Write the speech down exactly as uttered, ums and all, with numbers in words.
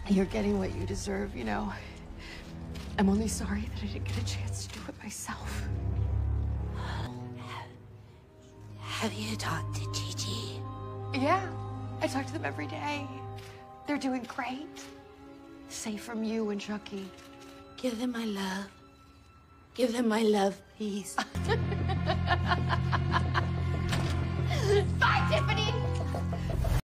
You're getting what you deserve, you know. I'm only sorry that I didn't get a chance to do it myself. Have you talked to GiGi? Yeah, I talk to them every day. They're doing great. Safe from you and Chucky. Give them my love. Give them my love, please. Bye, Tiffany!